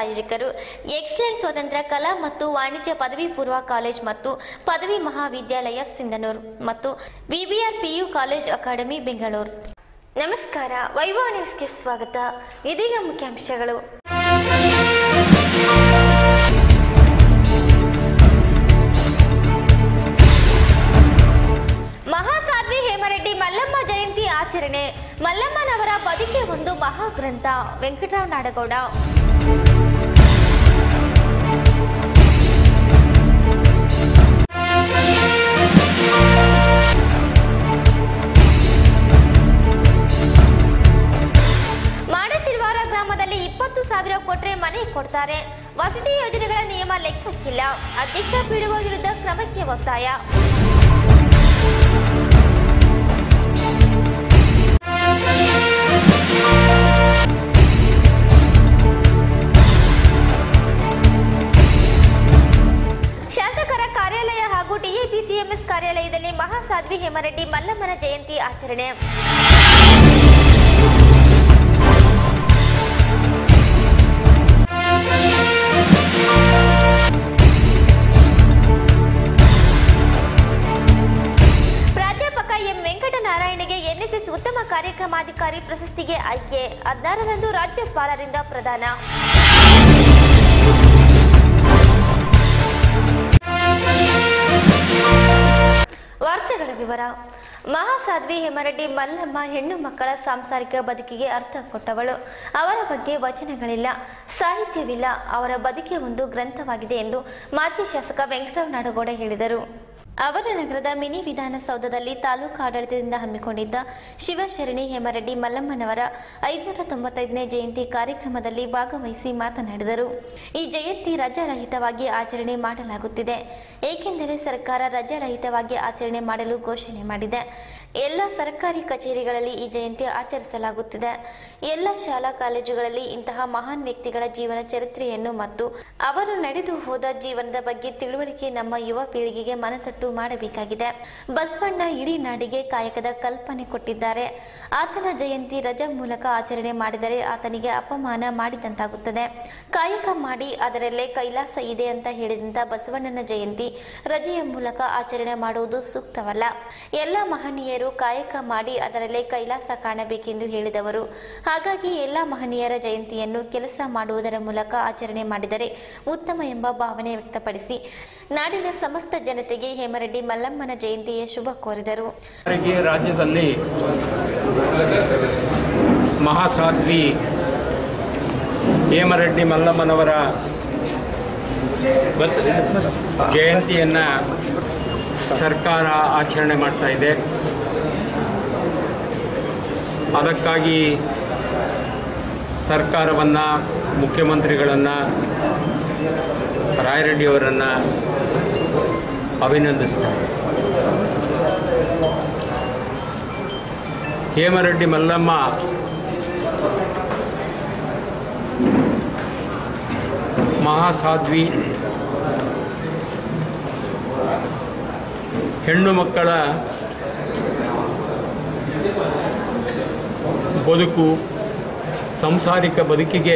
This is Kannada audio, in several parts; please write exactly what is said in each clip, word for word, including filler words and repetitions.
ಪ್ರಾಯೋಜಕರು ಎಕ್ಸಲೆಂಟ್ ಸ್ವತಂತ್ರ ಕಲಾ ಮತ್ತು ವಾಣಿಜ್ಯ ಪದವಿ ಪೂರ್ವ ಕಾಲೇಜ್ ಮತ್ತು ಪದವಿ ಮಹಾವಿದ್ಯಾಲಯ ಸಿಂಧನೂರು ಮತ್ತು VBR PU college academy Bengaluru. ನಮಸ್ಕಾರ, ವೈಭವ ನ್ಯೂಸ್ಗೆ ಸ್ವಾಗತ. ಇದೀಗ ಮುಖ್ಯಾಂಶಗಳು. ಮಹಾಸಾಧ್ವಿ ಹೇಮರೆಡ್ಡಿ ಮಲ್ಲಮ್ಮ ಜಯಂತಿ ಆಚರಣೆ. ಮಲ್ಲಮ್ಮನವರ ಬದುಕೆ ಒಂದು ಮಹಾಗ್ರಂಥ. ವೆಂಕಟರಾವ್ ನಾಡಗೌಡ. ಮಾಡಶಿರ್ವಾರ ಗ್ರಾಮದಲ್ಲಿ ಇಪ್ಪತ್ತು ಸಾವಿರ ಕೊಟ್ರೆ ಮನೆ ಕೊಡ್ತಾರೆ. ವಸತಿ ಯೋಜನೆಗಳ ನಿಯಮ ಲೆಕ್ಕಕ್ಕಿಲ್ಲ. ಅಧ್ಯಕ್ಷ ಪಿಡುವ ವಿರುದ್ಧ ಕ್ರಮಕ್ಕೆ ಒತ್ತಾಯ. ಶಾಸಕರ ಕಾರ್ಯಾಲಯ ಹಾಗೂ ಟಿಎಪಿಸಿಎಂಎಸ್ ಕಾರ್ಯಾಲಯದಲ್ಲಿ ಮಹಾಸಾಧ್ವಿ ಹೇಮರೆಡ್ಡಿ ಮಲ್ಲಮ್ಮನ ಜಯಂತಿ ಆಚರಣೆ. ಪ್ರಾಧ್ಯಾಪಕ ಎಂ ವೆಂಕಟನಾರಾಯಣಗೆ ಎನ್ಎಸ್ಎಸ್ ಉತ್ತಮ ಕಾರ್ಯಕ್ರಮಾಧಿಕಾರಿ ಪ್ರಶಸ್ತಿಗೆ ಆಯ್ಕೆ. ಹದಿನಾರರಂದು ರಾಜ್ಯಪಾಲರಿಂದ ಪ್ರದಾನ. ವಾರ್ತೆಗಳ ವಿವರ. ಮಹಾಸಾಧ್ವಿ ಹೇಮರೆಡ್ಡಿ ಮಲ್ಲಮ್ಮ ಹೆಣ್ಣು ಮಕ್ಕಳ ಸಾಂಸಾರಿಕ ಬದುಕಿಗೆ ಅರ್ಥ ಕೊಟ್ಟವಳು. ಅವರ ಬಗ್ಗೆ ವಚನಗಳಿಲ್ಲ, ಸಾಹಿತ್ಯವಿಲ್ಲ. ಅವರ ಬದುಕೆ ಒಂದು ಗ್ರಂಥವಾಗಿದೆ ಎಂದು ಮಾಜಿ ಶಾಸಕ ವೆಂಕಟರಾವ್ ನಾಡಗೌಡ ಹೇಳಿದರು. ಅವರು ನಗರದ ಮಿನಿ ವಿಧಾನಸೌಧದಲ್ಲಿ ತಾಲೂಕು ಆಡಳಿತದಿಂದ ಹಮ್ಮಿಕೊಂಡಿದ್ದ ಶಿವಶರಣಿ ಹೇಮರೆಡ್ಡಿ ಮಲ್ಲಮ್ಮನವರ ಐದುನೂರ ತೊಂಬತ್ತೈದನೇ ಜಯಂತಿ ಕಾರ್ಯಕ್ರಮದಲ್ಲಿ ಭಾಗವಹಿಸಿ ಮಾತನಾಡಿದರು. ಈ ಜಯಂತಿ ರಜಾರಹಿತವಾಗಿ ಆಚರಣೆ ಮಾಡಲಾಗುತ್ತಿದೆ, ಏಕೆಂದರೆ ಸರ್ಕಾರ ರಜಾರಹಿತವಾಗಿ ಆಚರಣೆ ಮಾಡಲು ಘೋಷಣೆ ಮಾಡಿದೆ. ಎಲ್ಲ ಸರ್ಕಾರಿ ಕಚೇರಿಗಳಲ್ಲಿ ಈ ಜಯಂತಿ ಆಚರಿಸಲಾಗುತ್ತಿದೆ. ಎಲ್ಲ ಶಾಲಾ ಕಾಲೇಜುಗಳಲ್ಲಿ ಇಂತಹ ಮಹಾನ್ ವ್ಯಕ್ತಿಗಳ ಜೀವನ ಚರಿತ್ರೆಯನ್ನು ಮತ್ತು ಅವರು ನಡೆದು ಹೋದ ಜೀವನದ ಬಗ್ಗೆ ತಿಳುವಳಿಕೆ ನಮ್ಮ ಯುವ ಪೀಳಿಗೆಗೆ ಮನತಟ್ಟು ಮಾಡಬೇಕಾಗಿದೆ. ಬಸವಣ್ಣ ಇಡೀ ನಾಡಿಗೆ ಕಾಯಕದ ಕಲ್ಪನೆ ಕೊಟ್ಟಿದ್ದಾರೆ. ಆತನ ಜಯಂತಿ ರಜಾ ಮೂಲಕ ಆಚರಣೆ ಮಾಡಿದರೆ ಆತನಿಗೆ ಅಪಮಾನ ಮಾಡಿದಂತಾಗುತ್ತದೆ. ಕಾಯಕ ಮಾಡಿ ಅದರಲ್ಲೇ ಕೈಲಾಸ ಇದೆ ಅಂತ ಹೇಳಿದಂತ ಬಸವಣ್ಣನ ಜಯಂತಿ ರಜೆಯ ಮೂಲಕ ಆಚರಣೆ ಮಾಡುವುದು ಸೂಕ್ತವಲ್ಲ. ಎಲ್ಲ ಮಹನೀಯರು ಕಾಯಕ ಮಾಡಿ ಅದರಲ್ಲೇ ಕೈಲಾಸ ಕಾಣಬೇಕೆಂದು ಹೇಳಿದವರು. ಹಾಗಾಗಿ ಎಲ್ಲ ಮಹನೀಯರ ಜಯಂತಿಯನ್ನು ಕೆಲಸ ಮಾಡುವುದರ ಮೂಲಕ ಆಚರಣೆ ಮಾಡಿದರೆ ಉತ್ತಮ ಎಂಬ ಭಾವನೆ ವ್ಯಕ್ತಪಡಿಸಿ ನಾಡಿನ ಸಮಸ್ತ ಜನತೆಗೆ ಹೇಮರೆಡ್ಡಿ ಮಲ್ಲಮ್ಮನ ಜಯಂತಿಯ ಶುಭ ಕೋರಿದರು. ರಾಜ್ಯದಲ್ಲಿ ಮಹಾಸಾಧ್ವಿ ಹೇಮರೆಡ್ಡಿ ಮಲ್ಲಮ್ಮನವರ ಜಯಂತಿಯನ್ನು ಸರ್ಕಾರ ಆಚರಣೆ ಮಾಡ್ತಾ ಇದೆ. ಅದಕ್ಕಾಗಿ ಸರ್ಕಾರವನ್ನು, ಮುಖ್ಯಮಂತ್ರಿಗಳನ್ನು, ರಾಯರೆಡ್ಡಿಯವರನ್ನು ಅಭಿನಂದಿಸ್ತಾರೆ. ಹೇಮರೆಡ್ಡಿ ಮಲ್ಲಮ್ಮ ಮಹಾಸಾಧ್ವಿ, ಹೆಣ್ಣು ಮಕ್ಕಳ ಬದುಕು, ಸಂಸಾರಿಕ ಬದುಕಿಗೆ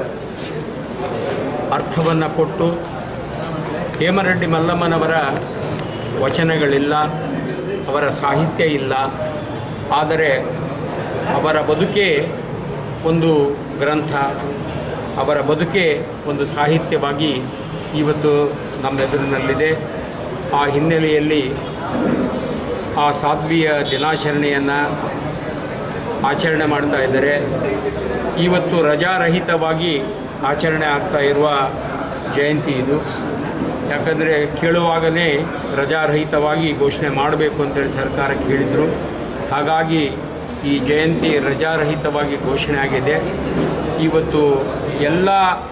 ಅರ್ಥವನ್ನು ಕೊಟ್ಟು, ಹೇಮರೆಡ್ಡಿ ಮಲ್ಲಮ್ಮನವರ ವಚನಗಳಿಲ್ಲ, ಅವರ ಸಾಹಿತ್ಯ ಇಲ್ಲ, ಆದರೆ ಅವರ ಬದುಕೇ ಒಂದು ಗ್ರಂಥ, ಅವರ ಬದುಕೇ ಒಂದು ಸಾಹಿತ್ಯವಾಗಿ ಇವತ್ತು ನಮ್ಮೆದುರಿನಲ್ಲಿದೆ. ಆ ಹಿನ್ನೆಲೆಯಲ್ಲಿ ಆ ಸಾಧ್ವಿಯ ದಿನಾಚರಣೆಯನ್ನು ಆಚರಣೆ ಮಾಡ್ತಾ ಇದ್ದಾರೆ. ಇವತ್ತು ರಜಾರಹಿತವಾಗಿ ಆಚರಣೆ ಆಗ್ತಾ ಇರುವ ಜಯಂತಿ ಇದು. ಯಾಕಂದರೆ ಕೇಳುವಾಗಲೇ ರಜಾರಹಿತವಾಗಿ ಘೋಷಣೆ ಮಾಡಬೇಕು ಅಂತೇಳಿ ಸರ್ಕಾರಕ್ಕೆ ಹೇಳಿದರು. ಹಾಗಾಗಿ ಈ ಜಯಂತಿ ರಜಾರಹಿತವಾಗಿ ಘೋಷಣೆ ಆಗಿದೆ. ಇವತ್ತು ಎಲ್ಲ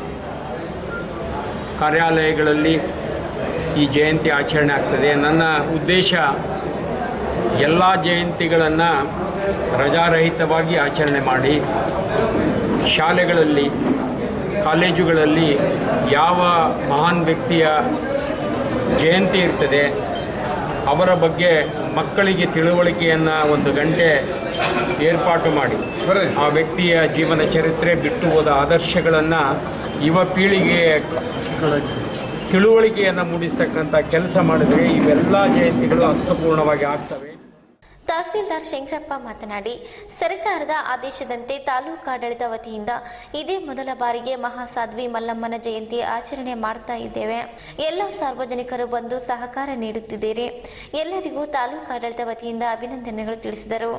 ಕಾರ್ಯಾಲಯಗಳಲ್ಲಿ ಈ ಜಯಂತಿ ಆಚರಣೆ ಆಗ್ತದೆ. ನನ್ನ ಉದ್ದೇಶ ಎಲ್ಲ ಜಯಂತಿಗಳನ್ನು ರಜಾರಹಿತವಾಗಿ ಆಚರಣೆ ಮಾಡಿ ಶಾಲೆಗಳಲ್ಲಿ, ಕಾಲೇಜುಗಳಲ್ಲಿ ಯಾವ ಮಹಾನ್ ವ್ಯಕ್ತಿಯ ಜಯಂತಿ ಇರ್ತದೆ ಅವರ ಬಗ್ಗೆ ಮಕ್ಕಳಿಗೆ ತಿಳುವಳಿಕೆಯನ್ನು ಒಂದು ಗಂಟೆ ಏರ್ಪಾಟು ಮಾಡಿ ಆ ವ್ಯಕ್ತಿಯ ಜೀವನ ಚರಿತ್ರೆ, ಬಿಟ್ಟು ಹೋದ ಆದರ್ಶಗಳನ್ನು ಯುವ ಪೀಳಿಗೆ ತಿಳುವಳಿಕೆಯನ್ನು ಮೂಡಿಸ್ತಕ್ಕಂಥ ಕೆಲಸ ಮಾಡಿದರೆ ಇವೆಲ್ಲ ಜಯಂತಿಗಳು ಅರ್ಥಪೂರ್ಣವಾಗಿ ಆಗ್ತವೆ. ತಹಸೀಲ್ದಾರ್ ಶಂಕರಪ್ಪ ಮಾತನಾಡಿ, ಸರ್ಕಾರದ ಆದೇಶದಂತೆ ತಾಲೂಕಾಡಳಿತ ವತಿಯಿಂದ ಇದೇ ಮೊದಲ ಬಾರಿಗೆ ಮಹಾಸಾಧ್ವಿ ಮಲ್ಲಮ್ಮನ ಜಯಂತಿ ಆಚರಣೆ ಮಾಡ್ತಾ ಇದ್ದೇವೆ. ಎಲ್ಲ ಸಾರ್ವಜನಿಕರು ಬಂದು ಸಹಕಾರ ನೀಡುತ್ತಿದ್ದೀರಿ. ಎಲ್ಲರಿಗೂ ತಾಲೂಕಾಡಳಿತ ವತಿಯಿಂದ ಅಭಿನಂದನೆಗಳು ತಿಳಿಸಿದರು.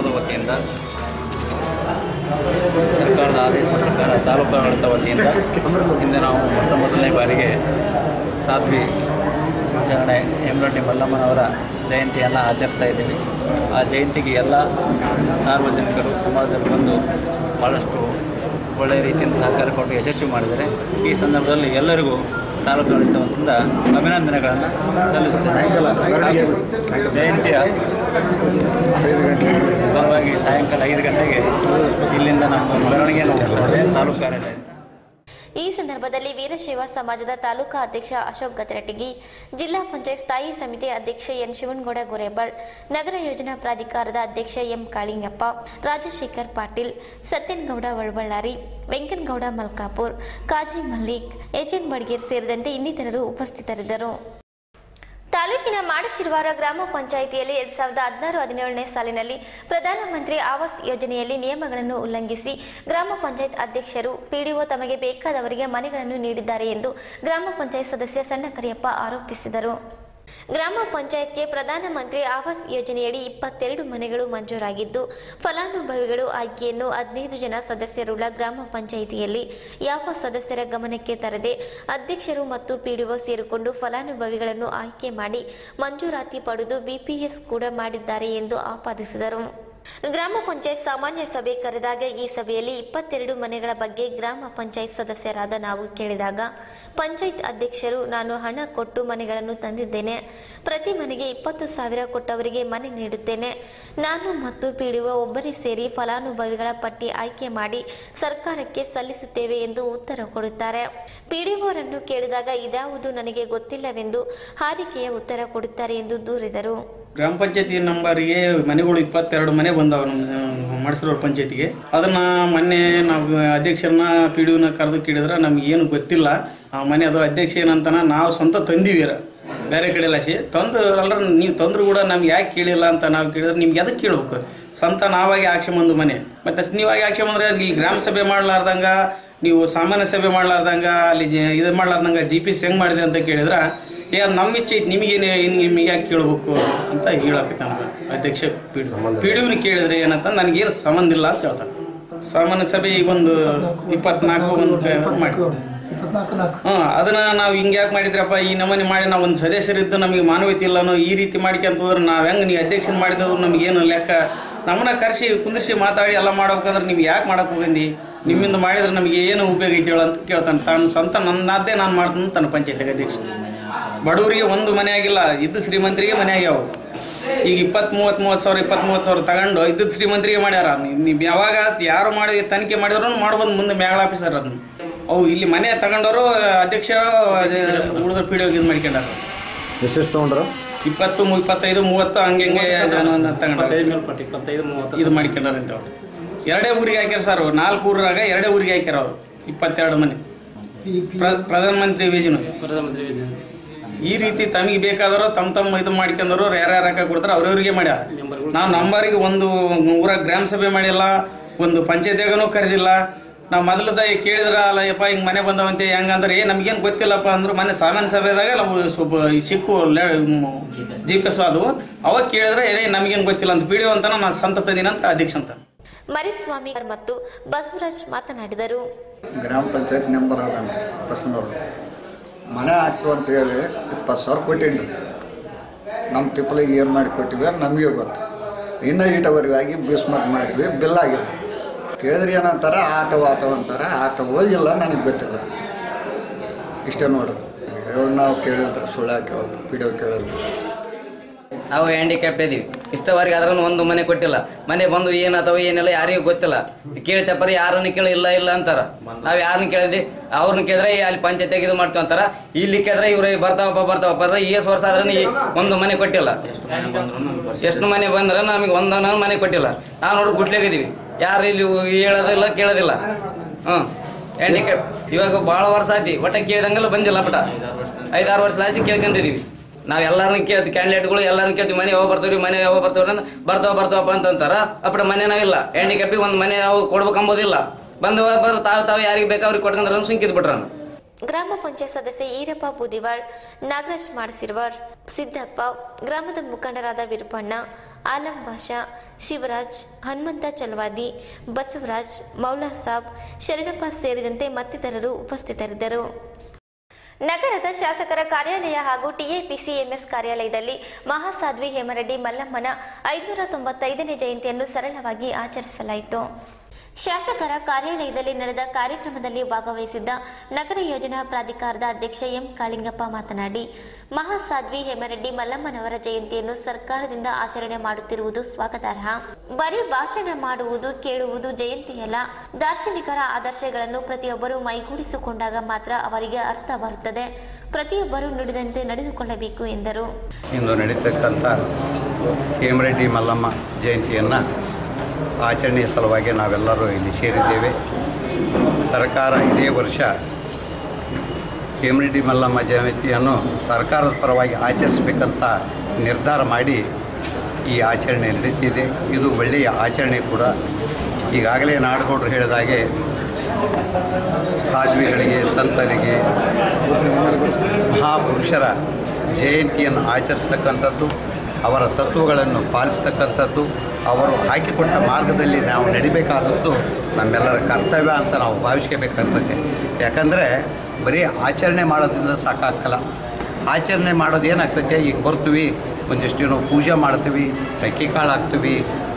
ಸರ್ಕಾರದ ಆದೇಶದ ಪ್ರಕಾರ ತಾಲೂಕಾಡಳಿತ ವತಿಯಿಂದ ಇಂದು ನಾವು ಮೊಟ್ಟ ಮೊದಲನೇ ಬಾರಿಗೆ ಸಾಧ್ವಿ ಶರಣೆ ಹೇಮರೆಡ್ಡಿ ಮಲ್ಲಮ್ಮನವರ ಜಯಂತಿಯನ್ನು ಆಚರಿಸ್ತಾ ಇದ್ದೀವಿ. ಆ ಜಯಂತಿಗೆ ಎಲ್ಲ ಸಾರ್ವಜನಿಕರು ಸಮಾಜದಲ್ಲಿ ಬಂದು ಭಾಳಷ್ಟು ಒಳ್ಳೆಯ ರೀತಿಯಿಂದ ಸಹಕಾರ ಕೊಟ್ಟು ಯಶಸ್ವಿ ಮಾಡಿದರೆ ಈ ಸಂದರ್ಭದಲ್ಲಿ ಎಲ್ಲರಿಗೂ ತಾಲೂಕಾಡಳಿತ ವತಿಯಿಂದ ಅಭಿನಂದನೆಗಳನ್ನು ಸಲ್ಲಿಸುತ್ತೇನೆ. ಜಯಂತಿಯ ಪರವಾಗಿ ಸಾಯಂಕಾಲ ಐದು ಗಂಟೆಗೆ ಇಲ್ಲಿಂದ ನಮ್ಮ ಮೆರವಣಿಗೆಯನ್ನು ಮಾಡ್ತಾರೆ ತಾಲೂಕು ಕಾರ್ಯಾಲಯ. ಈ ಸಂದರ್ಭದಲ್ಲಿ ವೀರಶೈವ ಸಮಾಜದ ತಾಲೂಕಾ ಅಧ್ಯಕ್ಷ ಅಶೋಕ್ ಗತರಟಗಿ, ಜಿಲ್ಲಾ ಪಂಚಾಯತ್ ಸ್ಥಾಯಿ ಸಮಿತಿ ಅಧ್ಯಕ್ಷ ಎನ್ ಶಿವನಗೌಡ ಗೋರೆಬಾಳ್, ನಗರ ಯೋಜನಾ ಪ್ರಾಧಿಕಾರದ ಅಧ್ಯಕ್ಷ M Kalingappa, Rajashekhar Patil, Satyanagouda Valaballari, Venkanagouda Malkapur, Kazi Mallik, H N Badger ಸೇರಿದಂತೆ ಇನ್ನಿತರರು ಉಪಸ್ಥಿತರಿದ್ದರು. ತಾಲೂಕಿನ ಮಾಡಶಿರವಾರ ಗ್ರಾಮ ಪಂಚಾಯಿತಿಯಲ್ಲಿ ಎರಡ್ ಸಾವಿರದ ಹದಿನಾರು ಹದಿನೇಳನೇ ಸಾಲಿನಲ್ಲಿ ಪ್ರಧಾನಮಂತ್ರಿ ಆವಾಸ್ ಯೋಜನೆಯಲ್ಲಿ ನಿಯಮಗಳನ್ನು ಉಲ್ಲಂಘಿಸಿ ಗ್ರಾಮ ಪಂಚಾಯತ್ ಅಧ್ಯಕ್ಷರು, ಪಿಡಿಒ ತಮಗೆ ಬೇಕಾದವರಿಗೆ ಮನೆಗಳನ್ನು ನೀಡಿದ್ದಾರೆ ಎಂದು ಗ್ರಾಮ ಪಂಚಾಯತ್ ಸದಸ್ಯ ಸಣ್ಣ ಕರಿಯಪ್ಪ ಆರೋಪಿಸಿದರು. ಗ್ರಾಮ ಪಂಚಾಯತ್ಗೆ ಪ್ರಧಾನಮಂತ್ರಿ ಆವಾಸ್ ಯೋಜನೆಯಡಿ ಇಪ್ಪತ್ತೆರಡು ಮನೆಗಳು ಮಂಜೂರಾಗಿದ್ದು, ಫಲಾನುಭವಿಗಳು ಆಯ್ಕೆಯನ್ನು ಹದಿನೈದು ಜನ ಸದಸ್ಯರುಳ್ಳ ಗ್ರಾಮ ಪಂಚಾಯಿತಿಯಲ್ಲಿ ಯಾವ ಸದಸ್ಯರ ಗಮನಕ್ಕೆ ತರದೆ ಅಧ್ಯಕ್ಷರು ಮತ್ತು ಪಿಡಿಒ ಸೇರಿಕೊಂಡು ಫಲಾನುಭವಿಗಳನ್ನು ಆಯ್ಕೆ ಮಾಡಿ ಮಂಜೂರಾತಿ ಪಡೆದು ಬಿಪಿಎಸ್ ಕೂಡ ಮಾಡಿದ್ದಾರೆ ಎಂದು ಆಪಾದಿಸಿದರು. ಗ್ರಾಮ ಪಂಚಾಯತ್ ಸಾಮಾನ್ಯ ಸಭೆ ಕರೆದಾಗ ಈ ಸಭೆಯಲ್ಲಿ ಇಪ್ಪತ್ತೆರಡು ಮನೆಗಳ ಬಗ್ಗೆ ಗ್ರಾಮ ಪಂಚಾಯತ್ ಸದಸ್ಯರಾದ ನಾವು ಕೇಳಿದಾಗ ಪಂಚಾಯತ್ ಅಧ್ಯಕ್ಷರು, ನಾನು ಹಣ ಕೊಟ್ಟು ಮನೆಗಳನ್ನು ತಂದಿದ್ದೇನೆ, ಪ್ರತಿ ಮನೆಗೆ ಇಪ್ಪತ್ತು ಸಾವಿರ ಕೊಟ್ಟವರಿಗೆ ಮನೆ ನೀಡುತ್ತೇನೆ, ನಾನು ಮತ್ತು ಪಿಡಿಒ ಒಬ್ಬರೇ ಸೇರಿ ಫಲಾನುಭವಿಗಳ ಪಟ್ಟಿ ಆಯ್ಕೆ ಮಾಡಿ ಸರ್ಕಾರಕ್ಕೆ ಸಲ್ಲಿಸುತ್ತೇವೆ ಎಂದು ಉತ್ತರ ಕೊಡುತ್ತಾರೆ. ಪಿಡಿಒರನ್ನು ಕೇಳಿದಾಗ ಇದ್ಯಾವುದು ನನಗೆ ಗೊತ್ತಿಲ್ಲವೆಂದು ಹಾರಿಕೆಯ ಉತ್ತರ ಕೊಡುತ್ತಾರೆ ಎಂದು ದೂರಿದರು. ಗ್ರಾಮ ಪಂಚಾಯತಿ ನಂಬರ್ಗೆ ಮನೆಗಳು ಇಪ್ಪತ್ತೆರಡು ಮನೆ ಬಂದವ ನಮ್ಮ ಮಾಡಸಿರೋರು ಪಂಚಾಯತಿಗೆ. ಅದನ್ನು ಮೊನ್ನೆ ನಾವು ಅಧ್ಯಕ್ಷರನ್ನ ಪಿ ಡಿ ಒನ ಕರೆದು ಕೇಳಿದ್ರೆ ನಮಗೇನು ಗೊತ್ತಿಲ್ಲ. ಆ ಮನೆ ಅದು ಅಧ್ಯಕ್ಷ ಏನಂತಾನ ನಾವು ಸ್ವಂತ ತಂದೀವಿ ಬೇರೆ ಕಡೆ ಲಾಸಿ ತಂದು ಅಲ್ರ ನೀವು ತಂದ್ರು ಕೂಡ ನಮ್ಗೆ ಯಾಕೆ ಕೇಳಿಲ್ಲ ಅಂತ ನಾವು ಕೇಳಿದ್ರೆ ನಿಮ್ಗೆ ಅದಕ್ಕೆ ಕೇಳ್ಬೇಕು. ಸ್ವಂತ ನಾವಾಗಿ ಆಕ್ಷೇಪಂದು ಮನೆ ಮತ್ತು ನೀವಾಗಿ ಆಕ್ಷೇಪಂದ್ರೆ ಇಲ್ಲಿ ಗ್ರಾಮ ಸಭೆ ಮಾಡಲಾರ್ದಂಗೆ, ನೀವು ಸಾಮಾನ್ಯ ಸಭೆ ಮಾಡಲಾರ್ದಂಗ, ಅಲ್ಲಿ ಇದು ಮಾಡಲಾರ್ದಂಗೆ ಜಿ ಪಿ ಸಿ ಹೆಂಗೆ ಮಾಡಿದೆ ಅಂತ ಕೇಳಿದ್ರೆ ಏ ಅದು ನಮ್ಮ ಇಚ್ಛೆ ಐತಿ, ನಿಮಗೇನು ನಿಮಗೆ ಯಾಕೆ ಕೇಳಬೇಕು ಅಂತ ಹೇಳಕತ್ತ ಅಧ್ಯಕ್ಷ ಪಿ ಪಿ ಡಿ ಒನ ಕೇಳಿದ್ರೆ ಏನಂತ ನನಗೇನು ಸಂಬಂಧ ಇಲ್ಲ ಅಂತ ಹೇಳ್ತಾನೆ. ಸಾಮಾನ್ಯ ಸಭೆ ಈಗ ಒಂದು ಇಪ್ಪತ್ನಾಲ್ಕು ಒಂದು ಮಾಡಿ ಹಾಂ ಅದನ್ನು ನಾವು ಹಿಂಗೆ ಯಾಕೆ ಮಾಡಿದ್ರಪ್ಪ ಈ ನಮೂನೆ ಮಾಡಿ ನಾವು ಒಂದು ಸದಸ್ಯರಿದ್ದು ನಮಗೆ ಮಾನವೀಯತೆ ಇಲ್ಲನೋ ಈ ರೀತಿ ಮಾಡ್ಕೊಂತಂದ್ರೆ ನಾವು ಹೆಂಗೆ ನೀವು ಅಧ್ಯಕ್ಷನ ಮಾಡಿದವ್ರು ನಮಗೇನು ಲೆಕ್ಕ, ನಮ್ಮನ್ನ ಕರೆಸಿ ಕುಂದಿರಿಸಿ ಮಾತಾಡಿ ಎಲ್ಲ ಮಾಡ್ಬೇಕಂದ್ರೆ ನೀವು ಯಾಕೆ ಮಾಡಕ್ಕೆ ಹೋಗಂದಿ, ನಿಮ್ಮಿಂದ ಮಾಡಿದ್ರೆ ನಮಗೆ ಏನು ಉಪಯೋಗ ಐತಿ ಹೇಳ ಅಂತ ಕೇಳ್ತಾನೆ. ತಾನು ಸ್ವಂತ ನನ್ನದೇ ನಾನು ಮಾಡ್ತೀನಿ ತನ್ನ ಪಂಚಾಯತಿಗೆ ಅಧ್ಯಕ್ಷ. ಬಡವರಿಗೆ ಒಂದು ಮನೆ ಆಗಿಲ್ಲ, ಇದ್ದು ಶ್ರೀಮಂತರಿಗೆ ಮನೆ ಆಗ್ಯಾವ. ಈಗ ಇಪ್ಪತ್ತು ಮೂವತ್ತು ಮೂವತ್ತು ಸಾವಿರ ಇಪ್ಪತ್ತು ಮೂವತ್ತು ಸಾವಿರ ತಗೊಂಡು ಇದ್ದದ್ದು ಶ್ರೀಮಂತರಿಗೆ ಮಾಡ್ಯಾರ. ನೀವು ಯಾವಾಗ ಯಾರು ಮಾಡಿ ತನಿಖೆ ಮಾಡಿದ್ರು ಮಾಡ್ಬೋದು ಮುಂದೆ ಮ್ಯಾಗಳ ಆಫೀಸರ್ ಅದನ್ನು. ಅವು ಇಲ್ಲಿ ಮನೆ ತಗೊಂಡವರು ಅಧ್ಯಕ್ಷರು ಉಳಿದ ಪಿ ಡಿ ಒ ಇದು ಮಾಡ್ಕೊಂಡಾರ. ಎಷ್ಟು ತೊಗೊಂಡ್ರು? ಇಪ್ಪತ್ತು ಇಪ್ಪತ್ತೈದು ಮೂವತ್ತು ಹಂಗೆ ಹಂಗೆ ತಗೊಂಡು ಇದು ಮಾಡ್ಕೊಂಡಾರ ಅಂತ. ಎರಡೇ ಊರಿಗೆ ಹಾಕ್ಯಾರ ಸರ್, ನಾಲ್ಕು ಊರಾಗ ಎರಡೇ ಊರಿಗೆ ಹಾಕ್ಯಾರ ಅವರು ಇಪ್ಪತ್ತೆರಡು ಮನೆ. ಪ್ರಧಾನಮಂತ್ರಿ ಯೋಜನೆ ಪ್ರಧಾನಮಂತ್ರಿ ಯೋಜನೆ ಈ ರೀತಿ ತಮಗೆ ಬೇಕಾದವರು ತಮ್ಮ ತಮ್ಮ ಇದು ಮಾಡ್ಕೊಂಡವರು ಯಾರ್ಯಾರು ಹಾಕ ಕೊಡ್ತಾರೆ ಅವ್ರವ್ರಿಗೆ ಮಾಡ್ಯಾರ. ನಾವು ನಂಬರಿಗೆ ಒಂದು ಊರಾಗ ಗ್ರಾಮ ಸಭೆ ಮಾಡಿಲ್ಲ, ಒಂದು ಪಂಚಾಯತ್ಯಾಗನೂ ಕರೆದಿಲ್ಲ. ನಾವು ಮೊದಲದ ಕೇಳಿದ್ರ ಅಲ್ಲ ಯಪ್ಪ ಹಿಂಗೆ ಮನೆ ಬಂದವಂತೆ ಹೆಂಗಂದ್ರೆ ಏ ನಮಗೇನು ಗೊತ್ತಿಲ್ಲಪ್ಪ ಅಂದ್ರೆ ಮನೆ ಸಾಮಾನ್ಯ ಸಭೆದಾಗ ನಾವು ಸ್ವಲ್ಪ ಸಿಕ್ಕು ಜಿ ಪಿ ಎಸ್ ಅದು ಅವಾಗ ಕೇಳಿದ್ರೆ ಏನೇ ನಮಗೇನು ಗೊತ್ತಿಲ್ಲ ಅಂತ ಪಿ ಡಿ ಒ ಅಂತ ನಾನು ಸ್ವಂತ ತಂದಿನ ಅಂತ ಅಧ್ಯಕ್ಷ ಅಂತ ಮರಿಸ್ವಾಮಿ ಮತ್ತು ಬಸವರಾಜ್ ಮಾತನಾಡಿದರು. ಗ್ರಾಮ ಪಂಚಾಯತ್ ಮೆಂಬರ್ ಅದ ಬಸವನವರು ಮನೆ ಹಾಕ್ತು ಅಂತ ಹೇಳಿ ಇಪ್ಪತ್ತು ಸಾವಿರ ಕೊಟ್ಟಿನ್ರಿ. ನಮ್ಮ ತಿಪ್ಪಲಿಗೆ ಏನು ಮಾಡಿ ಕೊಟ್ಟಿವಿ ನಮಗೆ ಗೊತ್ತು. ಇನ್ನೂ ಈಟವರೆಗೆ ಆಗಿ ಬಿಸ್ಮಟ್ ಮಾಡಿದ್ವಿ, ಬಿಲ್ ಆಗಿಲ್ಲ. ಕೇಳಿದ್ರೆ ಏನಂತಾರೆ ಆತವ ಆತವ ಅಂತಾರೆ, ಆತವ ಇಲ್ಲ ನನಗೆ ಗೊತ್ತಿಲ್ಲ. ಇಷ್ಟೇ ನೋಡ್ರಿ. ವಿಡಿಯೋ ನಾವು ಕೇಳಿದ್ರೆ ಸುಳ್ಳು ಕೇಳೋದು, ವಿಡಿಯೋ ಕೇಳೋದು. ನಾವು ಹ್ಯಾಂಡಿಕ್ಯಾಪ್ಟ್ ಇದೀವಿ ಇಷ್ಟವರೆಗೆ ಅದ್ರನ್ನು ಒಂದು ಮನೆ ಕೊಟ್ಟಿಲ್ಲ. ಮನೆ ಬಂದು ಏನಅಥವಾ ಏನಿಲ್ಲ ಯಾರಿಗೂ ಗೊತ್ತಿಲ್ಲ. ಕೇಳ್ತಪ್ಪರಿ ಯಾರನ್ನು ಕೇಳಿ ಇಲ್ಲ ಇಲ್ಲ ಅಂತಾರ. ನಾವ್ ಯಾರನ್ನ ಕೇಳಿದ್ವಿ ಅವ್ರನ್ನ ಕೇಳಿದ್ರೆ ಅಲ್ಲಿ ಪಂಚಾಯತ್ ಇದು ಮಾಡ್ತೀವಿ ಅಂತಾರ. ಇಲ್ಲಿ ಕೇಳಿದ್ರೆ ಇವ್ರು ಬರ್ತಾವಪ್ಪ ಬರ್ತಾವಪ್ಪ ಅಂದ್ರೆ ಎಷ್ಟು ವರ್ಷ ಆದ್ರೆ ಒಂದು ಮನೆ ಕೊಟ್ಟಿಲ್ಲ. ಎಷ್ಟು ಮನೆ ಬಂದ್ರೆ ನಮಗೆ ಒಂದೊಂದು ಮನೆ ಕೊಟ್ಟಿಲ್ಲ. ನಾವು ನೋಡ್ರಿ ಗುಟ್ಲಾಗಿದ್ದೀವಿ, ಯಾರು ಇಲ್ಲಿ ಹೇಳೋದಿಲ್ಲ ಕೇಳೋದಿಲ್ಲ. ಹ್ಮ್ ಹ್ಯಾಂಡಿಕ್ಯಾಪ್ ಇವಾಗ ಭಾಳ ವರ್ಷ ಆಯ್ತಿ, ಒಟ್ಟ ಕೇಳಿದಂಗೆಲ್ಲ ಬಂದಿಲ್ಲ. ಪಟ ಐದಾರು ವರ್ಷ ಲಾಸಿ ಕೇಳ್ಕೊಂತಿದೀವಿ. ನಾವ್ ಎಲ್ಲಾರನ್ನ ಕೇಳ್ತೀವಿ, ಕ್ಯಾಂಡಿಡೇಟ್ಗಳು ಎಲ್ಲಾರನ್ನ ಕೇಳ್ತೀವಿ, ಮನೆ ಯಾವ ಬರ್ತಾವ್ರಿ ಮನೆ ಯಾವ ಬರ್ತಾವ್ರಿ ಅಂತ ಬರ್ತಾವ ಬರ್ತಾವಪ್ಪ ಅಂತಂತಾರ. ಅಪ್ಪಡ ಮನೆ ನಾವಿಲ್ಲ, ಹ್ಯಾಂಡಿಕ್ಯಾಪಿಗೆ ಒಂದು ಮನೆ ನಾವು ಕೊಡ್ಬೇಕಂಬೋದಿಲ್ಲ. ಬಂದು ಬರ್ ತಾವು ತಾವು ಯಾರಿಗೆ ಬೇಕು ಅವ್ರಿಗೆ ಕೊಡ್ಕೊಂಡ್ರ ಸುಂಕಿದ್ ಬಿಟ್ರ. ಗ್ರಾಮ ಪಂಚಾಯತ್ ಸದಸ್ಯ ಈರಪ್ಪ ಬೂದಿವಾಳ್, ನಾಗರಾಜ್ ಮಾಡಸಿರ್ವಾರ್, ಸಿದ್ದಪ್ಪ, ಗ್ರಾಮದ ಮುಖಂಡರಾದ ವಿರುಪಣ್ಣ, ಆಲಂ ಭಾಷಾ, ಶಿವರಾಜ್, ಹನುಮಂತ ಚಲವಾದಿ, ಬಸವರಾಜ್, ಮೌಲಾ ಸಾಬ್, ಶರಣಪ್ಪ ಸೇರಿದಂತೆ ಮತ್ತಿತರರು ಉಪಸ್ಥಿತರಿದ್ದರು. ನಗರದ ಶಾಸಕರ ಕಾರ್ಯಾಲಯ ಹಾಗೂ ಟಿಎಪಿಸಿಎಂಎಸ್ ಕಾರ್ಯಾಲಯದಲ್ಲಿ ಮಹಾಸಾಧ್ವಿ ಹೇಮರೆಡ್ಡಿ ಮಲ್ಲಮ್ಮನ ಐದುನೂರ ತೊಂಬತ್ತೈದನೇ ಜಯಂತಿಯನ್ನು ಸರಳವಾಗಿ ಆಚರಿಸಲಾಯಿತು. ಶಾಸಕರ ಕಾರ್ಯಾಲಯದಲ್ಲಿ ನಡೆದ ಕಾರ್ಯಕ್ರಮದಲ್ಲಿ ಭಾಗವಹಿಸಿದ್ದ ನಗರ ಯೋಜನಾ ಪ್ರಾಧಿಕಾರದ ಅಧ್ಯಕ್ಷ ಎಂ ಕಾಳಿಂಗಪ್ಪ ಮಾತನಾಡಿ, ಮಹಾಸಾಧ್ವಿ ಹೇಮರೆಡ್ಡಿ ಮಲ್ಲಮ್ಮನವರ ಜಯಂತಿಯನ್ನು ಸರ್ಕಾರದಿಂದ ಆಚರಣೆ ಮಾಡುತ್ತಿರುವುದು ಸ್ವಾಗತಾರ್ಹ. ಬರೀ ಭಾಷಣ ಮಾಡುವುದು ಕೇಳುವುದು ಜಯಂತಿಯಲ್ಲ, ದಾರ್ಶನಿಕರ ಆದರ್ಶಗಳನ್ನು ಪ್ರತಿಯೊಬ್ಬರು ಮೈಗೂಡಿಸಿಕೊಂಡಾಗ ಮಾತ್ರ ಅವರಿಗೆ ಅರ್ಥ ಬರುತ್ತದೆ. ಪ್ರತಿಯೊಬ್ಬರು ನುಡಿದಂತೆ ನಡೆದುಕೊಳ್ಳಬೇಕು ಎಂದರು. ಇಂದು ನಡೀತಕ್ಕಂಥ ಹೇಮರೆಡ್ಡಿ ಮಲ್ಲಮ್ಮ ಜಯಂತಿಯನ್ನು ಆಚರಣೆಯ ಸಲುವಾಗಿ ನಾವೆಲ್ಲರೂ ಇಲ್ಲಿ ಸೇರಿದ್ದೇವೆ. ಸರ್ಕಾರ ಇದೇ ವರ್ಷ ಹೇಮರೆಡ್ಡಿ ಮಲ್ಲಮ್ಮ ಜಯಂತಿಯನ್ನು ಸರ್ಕಾರದ ಪರವಾಗಿ ಆಚರಿಸಬೇಕಂತ ನಿರ್ಧಾರ ಮಾಡಿ ಈ ಆಚರಣೆ ನಡೀತಿದೆ. ಇದು ಒಳ್ಳೆಯ ಆಚರಣೆ ಕೂಡ. ಈಗಾಗಲೇ ನಾಡಗೌಡರು ಹೇಳಿದಾಗೆ ಸಾಧ್ವಿಗಳಿಗೆ, ಸಂತರಿಗೆ, ಮಹಾಪುರುಷರ ಜಯಂತಿಯನ್ನು ಆಚರಿಸ್ತಕ್ಕಂಥದ್ದು, ಅವರ ತತ್ವಗಳನ್ನು ಪಾಲಿಸ್ತಕ್ಕಂಥದ್ದು, ಅವರು ಹಾಕಿಕೊಟ್ಟ ಮಾರ್ಗದಲ್ಲಿ ನಾವು ನಡಿಬೇಕಾದದ್ದು ನಮ್ಮೆಲ್ಲರ ಕರ್ತವ್ಯ ಅಂತ ನಾವು ಭಾವಿಸ್ಕೋಬೇಕಾಗ್ತದೆ. ಯಾಕಂದರೆ ಬರೀ ಆಚರಣೆ ಮಾಡೋದ್ರಿಂದ ಸಾಕಾಗಲ್ಲ. ಆಚರಣೆ ಮಾಡೋದು ಏನಾಗ್ತದೆ, ಈಗ ಬರ್ತೀವಿ ಒಂದಿಷ್ಟು ನಾವು ಪೂಜೆ ಮಾಡ್ತೀವಿ, ಅಕ್ಕಿ ಕಾಳು ಹಾಕ್ತೀವಿ,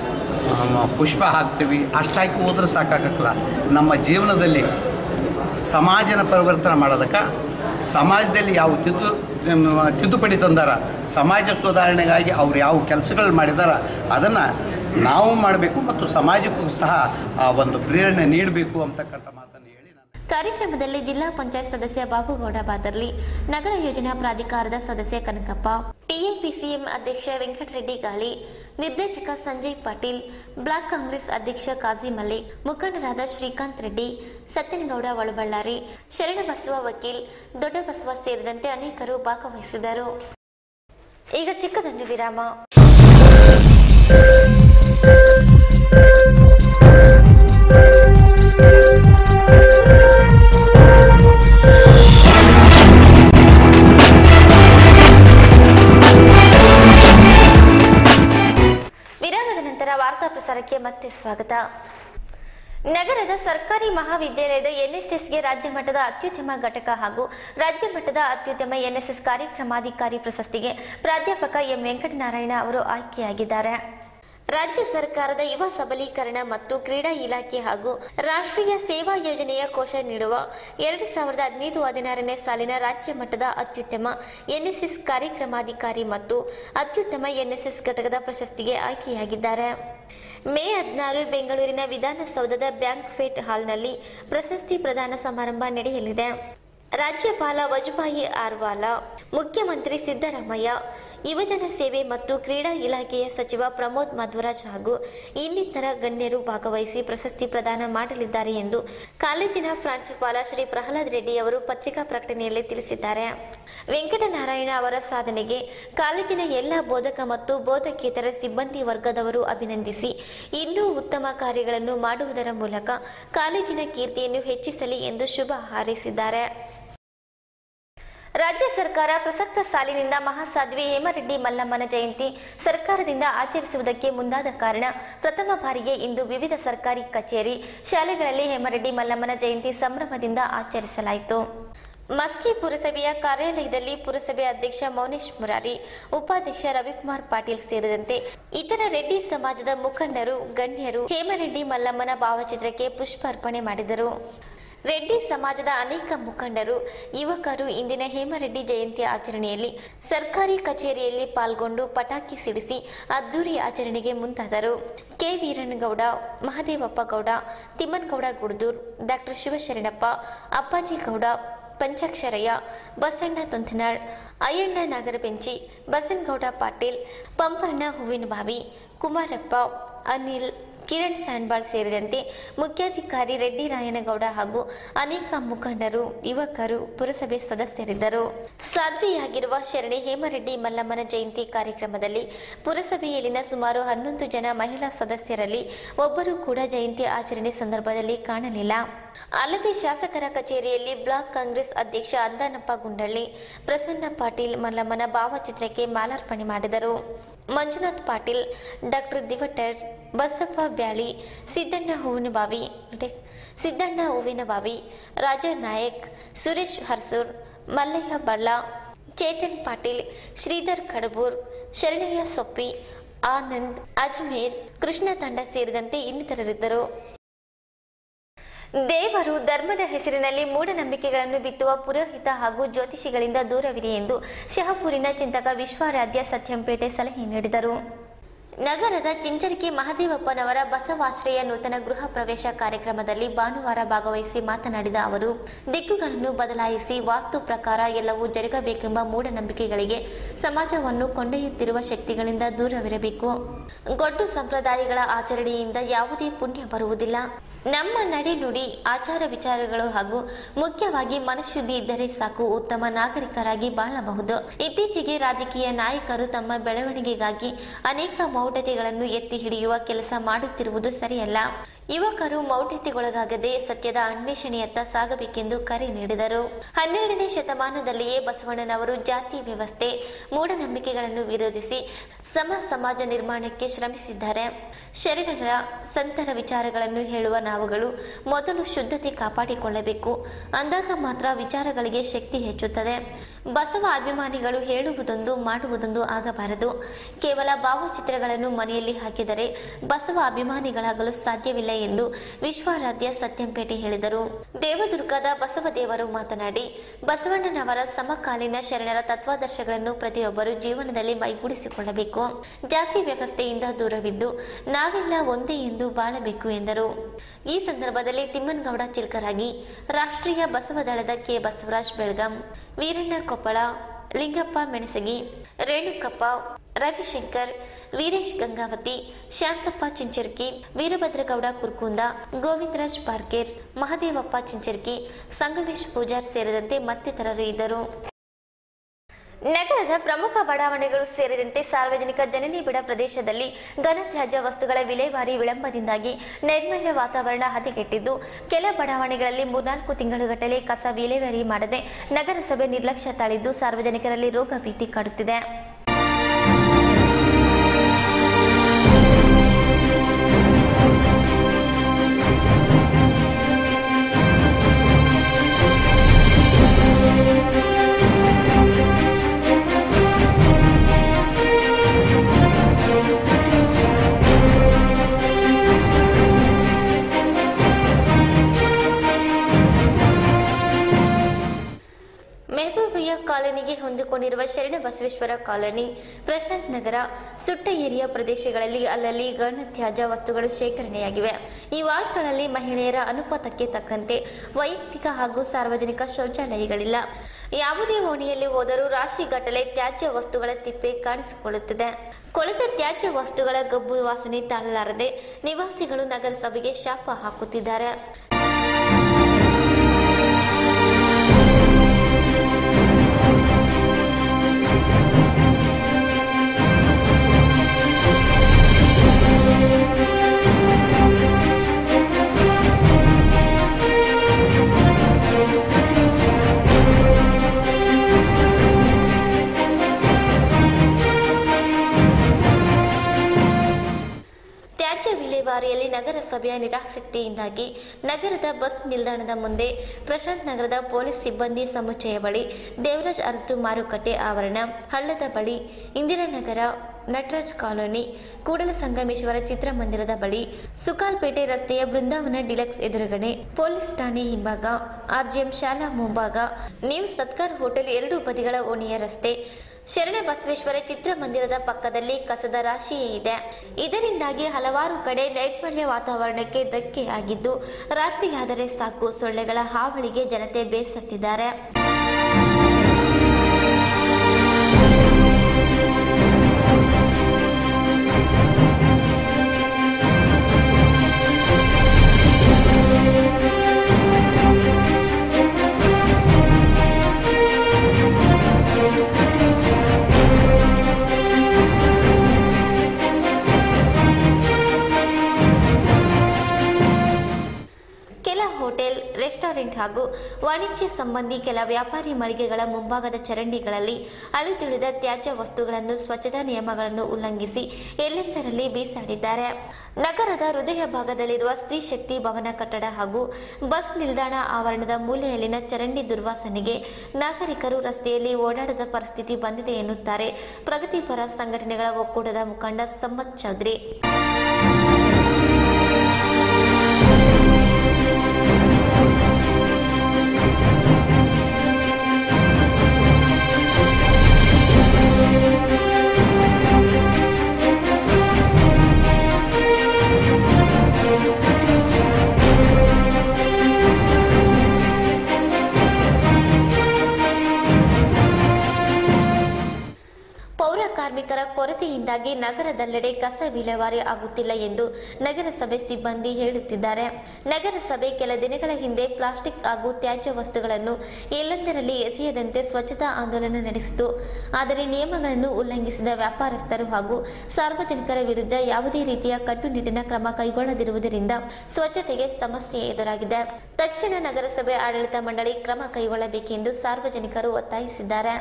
ಪುಷ್ಪ ಹಾಕ್ತೀವಿ, ಅಷ್ಟಾಕಿ ಹೋದ್ರೆ ಸಾಕಾಗಲ್ಲ. ನಮ್ಮ ಜೀವನದಲ್ಲಿ ಸಮಾಜನ ಪರಿವರ್ತನೆ ಮಾಡೋದಕ್ಕೆ, ಸಮಾಜದಲ್ಲಿ ಯಾವ ತಿದ್ದು ತಿದ್ದುಪಡಿ ತಂದಾರ, ಸಮಾಜ ಸುಧಾರಣೆಗಾಗಿ ಅವ್ರು ಯಾವ ಕೆಲಸಗಳು ಮಾಡಿದಾರ ಅದನ್ನು ನಾವು ಮಾಡಬೇಕು ಮತ್ತು ಸಮಾಜಕ್ಕೂ ಸಹ ಆ ಒಂದು ಪ್ರೇರಣೆ ನೀಡಬೇಕು ಅಂತಕ್ಕಂಥ ಮಾತನ್ನು ಹೇಳಿ ಕಾರ್ಯಕ್ರಮದಲ್ಲಿ ಜಿಲ್ಲಾ ಪಂಚಾಯತ್ ಸದಸ್ಯ ಬಾಬುಗೌಡ ಬಾದರ್ಲಿ, ನಗರ ಯೋಜನಾ ಪ್ರಾಧಿಕಾರದ ಸದಸ್ಯ ಕನಕಪ್ಪ, ಟಿಎಪಿಸಿಎಂ ಅಧ್ಯಕ್ಷ ವೆಂಕಟರೆಡ್ಡಿ ಗಾಳಿ, ನಿರ್ದೇಶಕ ಸಂಜಯ್ ಪಾಟೀಲ್, ಬ್ಲಾಕ್ ಕಾಂಗ್ರೆಸ್ ಅಧ್ಯಕ್ಷ ಕಾಜಿ ಮಲ್ಲಿಕ್, ಮುಖಂಡರಾದ ಶ್ರೀಕಾಂತ್ ರೆಡ್ಡಿ, ಸತ್ಯನಗೌಡ ಒಳಬಳ್ಳಾರಿ, ಶರಣಬಸವ ವಕೀಲ್, ದೊಡ್ಡಬಸವ ಸೇರಿದಂತೆ ಅನೇಕರು ಭಾಗವಹಿಸಿದರು. ಈಗ ಚಿಕ್ಕದೊಂದು ವಿರಾಮ. ವಿರಾಮದ ನಂತರ ವಾರ್ತಾ ಪ್ರಸಾರಕ್ಕೆ ಮತ್ತೆ ಸ್ವಾಗತ. ನಗರದ ಸರ್ಕಾರಿ ಮಹಾವಿದ್ಯಾಲಯದ ಎನ್ಎಸ್ಎಸ್ಗೆ ರಾಜ್ಯ ಮಟ್ಟದ ಅತ್ಯುತ್ತಮ ಘಟಕ ಹಾಗೂ ರಾಜ್ಯ ಮಟ್ಟದ ಅತ್ಯುತ್ತಮ ಎನ್ಎಸ್ಎಸ್ ಕಾರ್ಯಕ್ರಮಾಧಿಕಾರಿ ಪ್ರಶಸ್ತಿಗೆ ಪ್ರಾಧ್ಯಾಪಕ ಎಂ ವೆಂಕಟನಾರಾಯಣ ಅವರು ಆಯ್ಕೆಯಾಗಿದ್ದಾರೆ. ರಾಜ್ಯ ಸರ್ಕಾರದ ಯುವ ಸಬಲೀಕರಣ ಮತ್ತು ಕ್ರೀಡಾ ಇಲಾಖೆ ಹಾಗೂ ರಾಷ್ಟ್ರೀಯ ಸೇವಾ ಯೋಜನೆಯ ಕೋಶ ನೀಡುವ ಎರಡು ಸಾವಿರದ ಹದಿನೈದು ಹದಿನಾರನೇ ಸಾಲಿನ ರಾಜ್ಯ ಮಟ್ಟದ ಅತ್ಯುತ್ತಮ ಎನ್ಎಸ್ಎಸ್ ಕಾರ್ಯಕ್ರಮಾಧಿಕಾರಿ ಮತ್ತು ಅತ್ಯುತ್ತಮ ಎನ್ಎಸ್ಎಸ್ ಘಟಕದ ಪ್ರಶಸ್ತಿಗೆ ಆಯ್ಕೆಯಾಗಿದ್ದಾರೆ. ಮೇ ಹದಿನಾರು ಬೆಂಗಳೂರಿನ ವಿಧಾನಸೌಧದ ಬ್ಯಾಂಕ್ವೆಟ್ ಹಾಲ್ನಲ್ಲಿ ಪ್ರಶಸ್ತಿ ಪ್ರದಾನ ಸಮಾರಂಭ ನಡೆಯಲಿದೆ. ರಾಜ್ಯಪಾಲ ವಜುಭಾಯಿ ಆರ್ವಾಲಾ, ಮುಖ್ಯಮಂತ್ರಿ ಸಿದ್ದರಾಮಯ್ಯ, ಯುವಜನ ಸೇವೆ ಮತ್ತು ಕ್ರೀಡಾ ಇಲಾಖೆಯ ಸಚಿವ ಪ್ರಮೋದ್ ಮಧ್ವರಾಜ್ ಹಾಗೂ ಇನ್ನಿತರ ಗಣ್ಯರು ಭಾಗವಹಿಸಿ ಪ್ರಶಸ್ತಿ ಪ್ರದಾನ ಮಾಡಲಿದ್ದಾರೆ ಎಂದು ಕಾಲೇಜಿನ ಪ್ರಾಂಶುಪಾಲ ಶ್ರೀ ಪ್ರಹ್ಲಾದ್ ರೆಡ್ಡಿ ಅವರು ಪತ್ರಿಕಾ ಪ್ರಕಟಣೆಯಲ್ಲಿ ತಿಳಿಸಿದ್ದಾರೆ. ವೆಂಕಟನಾರಾಯಣ ಅವರ ಸಾಧನೆಗೆ ಕಾಲೇಜಿನ ಎಲ್ಲ ಬೋಧಕ ಮತ್ತು ಬೋಧಕೇತರ ಸಿಬ್ಬಂದಿ ವರ್ಗದವರು ಅಭಿನಂದಿಸಿ ಇನ್ನೂ ಉತ್ತಮ ಕಾರ್ಯಗಳನ್ನು ಮಾಡುವುದರ ಮೂಲಕ ಕಾಲೇಜಿನ ಕೀರ್ತಿಯನ್ನು ಹೆಚ್ಚಿಸಲಿ ಎಂದು ಶುಭ ಹಾರೈಸಿದ್ದಾರೆ. ರಾಜ್ಯ ಸರ್ಕಾರ ಪ್ರಸಕ್ತ ಸಾಲಿನಿಂದ ಮಹಾಸಾಧ್ವಿ ಹೇಮರೆಡ್ಡಿ ಮಲ್ಲಮ್ಮನ ಜಯಂತಿ ಸರ್ಕಾರದಿಂದ ಆಚರಿಸುವುದಕ್ಕೆ ಮುಂದಾದ ಕಾರಣ ಪ್ರಥಮ ಬಾರಿಗೆ ಇಂದು ವಿವಿಧ ಸರ್ಕಾರಿ ಕಚೇರಿ, ಶಾಲೆಗಳಲ್ಲಿ ಹೇಮರೆಡ್ಡಿ ಮಲ್ಲಮ್ಮನ ಜಯಂತಿ ಸಂಭ್ರಮದಿಂದ ಆಚರಿಸಲಾಯಿತು. ಮಸ್ಕಿ ಪುರಸಭೆಯ ಕಾರ್ಯಾಲಯದಲ್ಲಿ ಪುರಸಭೆ ಅಧ್ಯಕ್ಷ ಮೌನೇಶ್ ಮುರಾರಿ, ಉಪಾಧ್ಯಕ್ಷ ರವಿಕುಮಾರ್ ಪಾಟೀಲ್ ಸೇರಿದಂತೆ ಇತರ ರೆಡ್ಡಿ ಸಮಾಜದ ಮುಖಂಡರು, ಗಣ್ಯರು ಹೇಮರೆಡ್ಡಿ ಮಲ್ಲಮ್ಮನ ಭಾವಚಿತ್ರಕ್ಕೆ ಪುಷ್ಪಾರ್ಪಣೆ ಮಾಡಿದರು. ರೆಡ್ಡಿ ಸಮಾಜದ ಅನೇಕ ಮುಖಂಡರು ಯುವಕರು ಇಂದಿನ ಹೇಮರೆಡ್ಡಿ ಜಯಂತಿ ಆಚರಣೆಯಲ್ಲಿ ಸರ್ಕಾರಿ ಕಚೇರಿಯಲ್ಲಿ ಪಾಲ್ಗೊಂಡು ಪಟಾಕಿ ಸಿಡಿಸಿ ಅದ್ದೂರಿ ಆಚರಣೆಗೆ ಮುಂದಾದರು. ಕೆ ವೀರಣ್ಣಗೌಡ, ಮಹದೇವಪ್ಪ ಗೌಡ, ತಿಮ್ಮನಗೌಡ ಗುಡ್ದೂರ್, ಡಾಕ್ಟರ್ ಶಿವಶರಣಪ್ಪ, ಅಪ್ಪಾಜಿ ಗೌಡ, ಪಂಚಾಕ್ಷರಯ್ಯ, ಬಸಣ್ಣ ತೊಂತನಾಳ್, ಅಯ್ಯಣ್ಣ ನಾಗರಬೆಂಚಿ, ಬಸನಗೌಡ ಪಾಟೀಲ್, ಪಂಪಣ್ಣ ಹೂವಿನಬಾವಿ, ಕುಮಾರಪ್ಪ, ಅನಿಲ್, ಕಿರಣ್ ಸಾಂಡ್ಬಾಳ್ ಸೇರಿದಂತೆ ಮುಖ್ಯಾಧಿಕಾರಿ ರೆಡ್ಡಿ ರಾಯನಗೌಡ ಹಾಗೂ ಅನೇಕ ಮುಖಂಡರು, ಯುವಕರು, ಪುರಸಭೆ ಸದಸ್ಯರಿದ್ದರು. ಸಾಧ್ವಿಯಾಗಿರುವ ಶರಣೆ ಹೇಮರೆಡ್ಡಿ ಮಲ್ಲಮ್ಮನ ಜಯಂತಿ ಕಾರ್ಯಕ್ರಮದಲ್ಲಿ ಪುರಸಭೆಯಲ್ಲಿನ ಸುಮಾರು ಹನ್ನೊಂದು ಜನ ಮಹಿಳಾ ಸದಸ್ಯರಲ್ಲಿ ಒಬ್ಬರು ಕೂಡ ಜಯಂತಿ ಆಚರಣೆ ಸಂದರ್ಭದಲ್ಲಿ ಕಾಣಲಿಲ್ಲ. ಅಲ್ಲದೆ ಶಾಸಕರ ಕಚೇರಿಯಲ್ಲಿ ಬ್ಲಾಕ್ ಕಾಂಗ್ರೆಸ್ ಅಧ್ಯಕ್ಷ ಅಂದಾನಪ್ಪ ಗುಂಡಳ್ಳಿ, ಪ್ರಸನ್ನ ಪಾಟೀಲ್ ಮಲ್ಲಮ್ಮನ ಭಾವಚಿತ್ರಕ್ಕೆ ಮಾಲಾರ್ಪಣೆ ಮಾಡಿದರು. ಮಂಜುನಾಥ್ ಪಾಟೀಲ್, ಡಾಕ್ಟರ್ ದಿವಟರ್, ಬಸಪ್ಪ ಬ್ಯಾಳಿ, ಸಿದ್ದಣ್ಣ ಹೂವಿನಬಾವಿ ಸಿದ್ದಣ್ಣ ಹೂವಿನಬಾವಿ ರಾಜ ನಾಯಕ್, ಸುರೇಶ್ ಹರ್ಸೂರ್, ಮಲ್ಲಯ್ಯ ಬಳ್ಳ, ಚೇತನ್ ಪಾಟೀಲ್, ಶ್ರೀಧರ್ ಕಡಬೂರ್, ಶರಣಯ್ಯ ಸೊಪ್ಪಿ, ಆನಂದ್, ಅಜ್ಮೇರ್, ಕೃಷ್ಣ ತಂಡ ಸೇರಿದಂತೆ ಇನ್ನಿತರರಿದ್ದರು. ದೇವರು ಧರ್ಮದ ಹೆಸರಿನಲ್ಲಿ ಮೂಢನಂಬಿಕೆಗಳನ್ನು ಬಿತ್ತುವ ಪುರೋಹಿತ ಹಾಗೂ ಜ್ಯೋತಿಷಿಗಳಿಂದ ದೂರವಿರಿ ಎಂದು ಶಹಪೂರಿನ ಚಿಂತಕ ವಿಶ್ವಾರಾಧ್ಯ ಸತ್ಯಂಪೇಟೆ ಸಲಹೆ ನೀಡಿದರು. ನಗರದ ಚಿಂಚರಕಿ ಮಹದೇವಪ್ಪನವರ ಬಸವಾಶ್ರಯ ನೂತನ ಗೃಹ ಪ್ರವೇಶ ಕಾರ್ಯಕ್ರಮದಲ್ಲಿ ಭಾನುವಾರ ಭಾಗವಹಿಸಿ ಮಾತನಾಡಿದ ಅವರು, ದಿಕ್ಕುಗಳನ್ನು ಬದಲಾಯಿಸಿ ವಾಸ್ತು ಪ್ರಕಾರ ಎಲ್ಲವೂ ಜರುಗಬೇಕೆಂಬ ಮೂಢನಂಬಿಕೆಗಳಿಗೆ ಸಮಾಜವನ್ನು ಕೊಂಡೊಯ್ಯುತ್ತಿರುವ ಶಕ್ತಿಗಳಿಂದ ದೂರವಿರಬೇಕು. ಗೊಡ್ಡು ಸಂಪ್ರದಾಯಗಳ ಆಚರಣೆಯಿಂದ ಯಾವುದೇ ಪುಣ್ಯ ಬರುವುದಿಲ್ಲ. ನಮ್ಮ ನಡೆ ನುಡಿ, ಆಚಾರ ವಿಚಾರಗಳು ಹಾಗೂ ಮುಖ್ಯವಾಗಿ ಮನಃಶುದ್ಧಿ ಇದ್ದರೆ ಸಾಕು ಉತ್ತಮ ನಾಗರಿಕರಾಗಿ ಬಾಳಬಹುದು. ಇತ್ತೀಚೆಗೆ ರಾಜಕೀಯ ನಾಯಕರು ತಮ್ಮ ಬೆಳವಣಿಗೆಗಾಗಿ ಅನೇಕ ಮೌಢ್ಯತೆಗಳನ್ನು ಎತ್ತಿ ಹಿಡಿಯುವ ಕೆಲಸ ಮಾಡುತ್ತಿರುವುದು ಸರಿಯಲ್ಲ. ಯುವಕರು ಮೌಢ್ಯತೆಗೊಳಗಾಗದೆ ಸತ್ಯದ ಅನ್ವೇಷಣೆಯತ್ತ ಸಾಗಬೇಕೆಂದು ಕರೆ ನೀಡಿದರು. ಹನ್ನೆರಡನೇ ಶತಮಾನದಲ್ಲಿಯೇ ಬಸವಣ್ಣನವರು ಜಾತಿ ವ್ಯವಸ್ಥೆ, ಮೂಢನಂಬಿಕೆಗಳನ್ನು ವಿರೋಧಿಸಿ ಸಮ ಸಮಾಜ ನಿರ್ಮಾಣಕ್ಕೆ ಶ್ರಮಿಸಿದ್ದಾರೆ. ಶರಣರ ಸಂತರ ವಿಚಾರಗಳನ್ನು ಹೇಳುವ ನಾವುಗಳು ಮೊದಲು ಶುದ್ಧತೆ ಕಾಪಾಡಿಕೊಳ್ಳಬೇಕು. ಅಂದಾಗ ಮಾತ್ರ ವಿಚಾರಗಳಿಗೆ ಶಕ್ತಿ ಹೆಚ್ಚುತ್ತದೆ. ಬಸವ ಅಭಿಮಾನಿಗಳು ಹೇಳುವುದೊಂದು ಮಾಡುವುದೊಂದು ಆಗಬಾರದು. ಕೇವಲ ಭಾವಚಿತ್ರಗಳನ್ನು ಮನೆಯಲ್ಲಿ ಹಾಕಿದರೆ ಬಸವ ಅಭಿಮಾನಿಗಳಾಗಲು ಸಾಧ್ಯವಿಲ್ಲ ಎಂದು ವಿಶ್ವಾರಾಧ್ಯ ಸತ್ಯಂಪೇಟೆ ಹೇಳಿದರು. ದೇವದುರ್ಗದ ಬಸವದೇವರು ಮಾತನಾಡಿ, ಬಸವಣ್ಣನವರ ಸಮಕಾಲೀನ ಶರಣರ ತತ್ವಾದರ್ಶಗಳನ್ನು ಪ್ರತಿಯೊಬ್ಬರು ಜೀವನದಲ್ಲಿ ಮೈಗೂಡಿಸಿಕೊಳ್ಳಬೇಕು. ಜಾತಿ ವ್ಯವಸ್ಥೆಯಿಂದ ದೂರವಿದ್ದು ನಾವೆಲ್ಲ ಒಂದೇ ಎಂದು ಬಾಳಬೇಕು ಎಂದರು. ಈ ಸಂದರ್ಭದಲ್ಲಿ ತಿಮ್ಮನಗೌಡ ಚಿಲ್ಕರಾಗಿ, ರಾಷ್ಟ್ರೀಯ ಬಸವದಳದ ಕೆ ಬಸವರಾಜ್ ಬೆಳಗಾಂ, ವೀರಣ್ಣ ಕೊಪ್ಪಳ, ಲಿಂಗಪ್ಪ ಮೆಣಸಗಿ, ರೇಣುಕಪ್ಪ, ರವಿಶಂಕರ್, ವೀರೇಶ್ ಗಂಗಾವತಿ, ಶಾಂತಪ್ಪ ಚಿಂಚರ್ಕಿ, ವೀರಭದ್ರಗೌಡ ಕುರ್ಕುಂದ, ಗೋವಿಂದರಾಜ್ ಪಾರ್ಕೇರ್, ಮಹದೇವಪ್ಪ ಚಿಂಚರ್ಕಿ, ಸಂಗಮೇಶ್ ಪೂಜಾರ್ ಸೇರಿದಂತೆ ಮತ್ತಿತರರು ಇದ್ದರು. ನಗರದ ಪ್ರಮುಖ ಬಡಾವಣೆಗಳು ಸೇರಿದಂತೆ ಸಾರ್ವಜನಿಕ ಜನನಿಬಿಡ ಪ್ರದೇಶದಲ್ಲಿ ಘನತ್ಯಾಜ್ಯ ವಸ್ತುಗಳ ವಿಲೇವಾರಿ ವಿಳಂಬದಿಂದಾಗಿ ನೈರ್ಮಲ್ಯ ವಾತಾವರಣ ಹದಗೆಟ್ಟಿದ್ದು, ಕೆಲ ಬಡಾವಣೆಗಳಲ್ಲಿ ಮೂರ್ನಾಲ್ಕು ತಿಂಗಳುಗಟ್ಟಲೆ ಕಸ ವಿಲೇವಾರಿ ಮಾಡದೆ ನಗರಸಭೆ ನಿರ್ಲಕ್ಷ್ಯ ತಾಳಿದ್ದು ಸಾರ್ವಜನಿಕರಲ್ಲಿ ರೋಗ ಭೀತಿ ಕಾಡುತ್ತಿದೆ. ಮೆಹಬೂಬಿಯಾ ಕಾಲೋನಿಗೆ ಹೊಂದಿಕೊಂಡಿರುವ ಶರಣ ಬಸವೇಶ್ವರ ಕಾಲೋನಿ, ಪ್ರಶಾಂತ್ ನಗರ, ಸುಟ್ಟ ಏರಿಯಾ ಪ್ರದೇಶಗಳಲ್ಲಿ ಅಲ್ಲಲ್ಲಿ ಘನತ್ಯಾಜ್ಯ ವಸ್ತುಗಳು ಶೇಖರಣೆಯಾಗಿವೆ. ಈ ವಾರ್ಡ್ಗಳಲ್ಲಿ ಮಹಿಳೆಯರ ಅನುಪಾತಕ್ಕೆ ತಕ್ಕಂತೆ ವೈಯಕ್ತಿಕ ಹಾಗೂ ಸಾರ್ವಜನಿಕ ಶೌಚಾಲಯಗಳಿಲ್ಲ. ಯಾವುದೇ ಓಣಿಯಲ್ಲಿ ಹೋದರೂ ರಾಶಿಗಟ್ಟಲೆ ತ್ಯಾಜ್ಯ ವಸ್ತುಗಳ ತಿಪ್ಪೆ ಕಾಣಿಸಿಕೊಳ್ಳುತ್ತಿದೆ. ಕೊಳೆತ ತ್ಯಾಜ್ಯ ವಸ್ತುಗಳ ಗಬ್ಬು ವಾಸನೆ ತಾಳಲಾರದೆ ನಿವಾಸಿಗಳು ನಗರಸಭೆಗೆ ಶಾಪ ಹಾಕುತ್ತಿದ್ದಾರೆ. ವಿಲೇವಾರಿಯಲ್ಲಿ ನಗರಸಭೆ ಪುರಸಭೆಯ ನಿರಾಸಕ್ತಿಯಿಂದಾಗಿ ನಗರದ ಬಸ್ ನಿಲ್ದಾಣದ ಮುಂದೆ, ಪ್ರಶಾಂತ್ ನಗರದ ಪೊಲೀಸ್ ಸಿಬ್ಬಂದಿ ಸಮುಚ್ಚಯ ಬಳಿ, ದೇವರಾಜ್ ಅರಸು ಮಾರುಕಟ್ಟೆ ಆವರಣ, ಹಳ್ಳದ ಬಳಿ, ಇಂದಿರಾನಗರ, ನಟರಾಜ್ ಕಾಲೋನಿ, ಕೂಡಲ ಸಂಗಮೇಶ್ವರ ಚಿತ್ರಮಂದಿರದ ಬಳಿ, ಸುಕಾಲ್ಪೇಟೆ ರಸ್ತೆಯ ಬೃಂದಾವನ ಡಿಲಕ್ಸ್ ಎದುರುಗಡೆ, ಪೊಲೀಸ್ ಠಾಣೆ ಹಿಂಭಾಗ, ಆರ್ಜಿಎಂ ಶಾಲಾ ಮುಂಭಾಗ, ನ್ಯೂ ಸತ್ಕಾರ್ ಹೋಟೆಲ್ ಎರಡು ಬದಿಗಳ ಓಣಿಯ ರಸ್ತೆ, ಶರಣ ಬಸವೇಶ್ವರ ಚಿತ್ರಮಂದಿರದ ಪಕ್ಕದಲ್ಲಿ ಕಸದ ರಾಶಿಯೇ ಇದೆ. ಇದರಿಂದಾಗಿ ಹಲವಾರು ಕಡೆ ನೈರ್ಮಲ್ಯ ವಾತಾವರಣಕ್ಕೆ ಧಕ್ಕೆ ಆಗಿದ್ದು, ರಾತ್ರಿಯಾದರೆ ಸಾಕು ಸೊಳ್ಳೆಗಳ ಹಾವಳಿಗೆ ಜನತೆ ಬೇಸತ್ತಿದ್ದಾರೆ. ಹೋಟೆಲ್, ರೆಸ್ಟೋರೆಂಟ್ ಹಾಗೂ ವಾಣಿಜ್ಯ ಸಂಬಂಧಿ ಕೆಲ ವ್ಯಾಪಾರಿ ಮಳಿಗೆಗಳ ಮುಂಭಾಗದ ಚರಂಡಿಗಳಲ್ಲಿ ಅಳಿದುಳಿದ ತ್ಯಾಜ್ಯ ವಸ್ತುಗಳನ್ನು ಸ್ವಚ್ಛತಾ ನಿಯಮಗಳನ್ನು ಉಲ್ಲಂಘಿಸಿ ಎಲ್ಲೆಂದರಲ್ಲಿ ಬೀಸಾಡಿದ್ದಾರೆ. ನಗರದ ಹೃದಯ ಭಾಗದಲ್ಲಿರುವ ಸ್ತ್ರೀ ಶಕ್ತಿ ಭವನ ಕಟ್ಟಡ ಹಾಗೂ ಬಸ್ ನಿಲ್ದಾಣ ಆವರಣದ ಮೂಲೆಯಲ್ಲಿನ ಚರಂಡಿ ದುರ್ವಾಸನೆಗೆ ನಾಗರಿಕರು ರಸ್ತೆಯಲ್ಲಿ ಓಡಾಡದ ಪರಿಸ್ಥಿತಿ ಬಂದಿದೆ ಎನ್ನುತ್ತಾರೆ ಪ್ರಗತಿಪರ ಸಂಘಟನೆಗಳ ಒಕ್ಕೂಟದ ಮುಖಂಡ ಸಮ್ಮತ್ ಚೌಧರಿ. ಪೌರ ಕಾರ್ಮಿಕರ ಕೊರತೆಯಿಂದಾಗಿ ನಗರದೆಲ್ಲೆಡೆ ಕಸ ವಿಲೇವಾರಿ ಆಗುತ್ತಿಲ್ಲ ಎಂದು ನಗರಸಭೆ ಸಿಬ್ಬಂದಿ ಹೇಳುತ್ತಿದ್ದಾರೆ. ನಗರಸಭೆ ಕೆಲ ದಿನಗಳ ಹಿಂದೆ ಪ್ಲಾಸ್ಟಿಕ್ ಹಾಗೂ ತ್ಯಾಜ್ಯ ವಸ್ತುಗಳನ್ನು ಎಲ್ಲೆಂದರಲ್ಲಿ ಎಸೆಯದಂತೆ ಸ್ವಚ್ಛತಾ ಆಂದೋಲನ ನಡೆಸಿತು. ಆದರೆ ನಿಯಮಗಳನ್ನು ಉಲ್ಲಂಘಿಸಿದ ವ್ಯಾಪಾರಸ್ಥರು ಹಾಗೂ ಸಾರ್ವಜನಿಕರ ವಿರುದ್ಧ ಯಾವುದೇ ರೀತಿಯ ಕಟ್ಟುನಿಟ್ಟಿನ ಕ್ರಮ ಕೈಗೊಳ್ಳದಿರುವುದರಿಂದ ಸ್ವಚ್ಛತೆಗೆ ಸಮಸ್ಯೆ ಎದುರಾಗಿದೆ. ತಕ್ಷಣ ನಗರಸಭೆ ಆಡಳಿತ ಮಂಡಳಿ ಕ್ರಮ ಕೈಗೊಳ್ಳಬೇಕೆಂದು ಸಾರ್ವಜನಿಕರು ಒತ್ತಾಯಿಸಿದ್ದಾರೆ.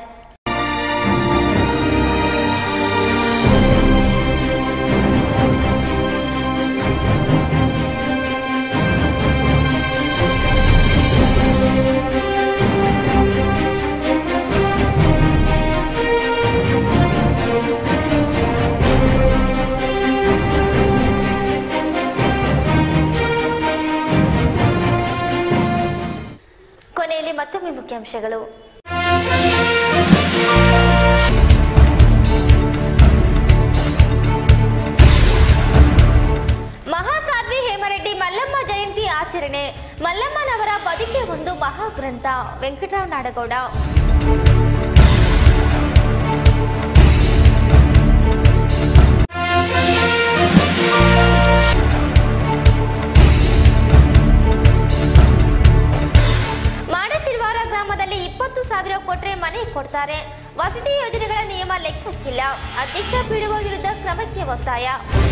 ಕೊನೆಯಲ್ಲಿ ಮತ್ತೊಮ್ಮೆ ಮುಖ್ಯಾಂಶಗಳು. ಮಹಾಸಾಧ್ವಿ ಹೇಮರೆಡ್ಡಿ ಮಲ್ಲಮ್ಮ ಜಯಂತಿ ಆಚರಣೆ. ಮಲ್ಲಮ್ಮನವರ ಬದುಕೆ ಒಂದು ಮಹಾಗ್ರಂಥ. ವೆಂಕಟರಾವ್ ನಾಡಗೌಡ. ಗ್ರಾಮದಲ್ಲಿ ಇಪ್ಪತ್ತು ಸಾವಿರ ಕೊಟ್ರೆ ಮನೆ ಕೊಡ್ತಾರೆ. ವಸತಿ ಯೋಜನೆಗಳ ನಿಯಮ ಲೆಕ್ಕಕ್ಕಿಲ್ಲ. ಅಧ್ಯಕ್ಷ ಪಿಡಿಒ ವಿರುದ್ಧ ಕ್ರಮಕ್ಕೆ ಒತ್ತಾಯ.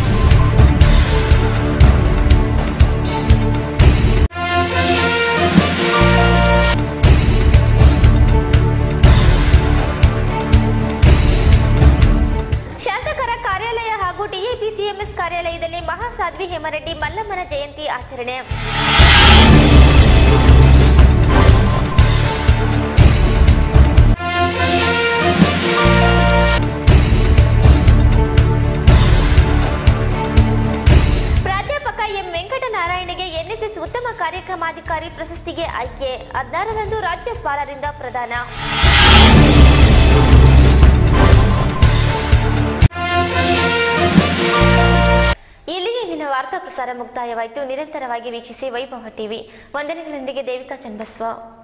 ಶಾಸಕರ ಕಾರ್ಯಾಲಯ ಹಾಗೂ ಟಿಎಪಿಸಿಎಂಎಸ್ ಕಾರ್ಯಾಲಯದಲ್ಲಿ ಮಹಾಸಾಧ್ವಿ ಹೇಮರೆಡ್ಡಿ ಮಲ್ಲಮ್ಮನ ಜಯಂತಿ ಆಚರಣೆ. ಪ್ರಾಧ್ಯಾಪಕ ಎಂ ವೆಂಕಟನಾರಾಯಣಗೆ ಎನ್ಎಸ್ಎಸ್ ಉತ್ತಮ ಕಾರ್ಯಕ್ರಮಾಧಿಕಾರಿ ಪ್ರಶಸ್ತಿಗೆ ಆಯ್ಕೆ. ಹದಿನಾರರಂದು ರಾಜ್ಯಪಾಲರಿಂದ ಪ್ರದಾನ. ಇಲ್ಲಿಗೆ ಇಂದಿನ ವಾರ್ತಾ ಪ್ರಸಾರ ಮುಕ್ತಾಯವಾಯಿತು. ನಿರಂತರವಾಗಿ ವೀಕ್ಷಿಸಿ ವೈಭವ ಟಿವಿ. ವಂದನೆಗಳೊಂದಿಗೆ ದೇವಿಕಾ ಚನ್ನಬಸವ.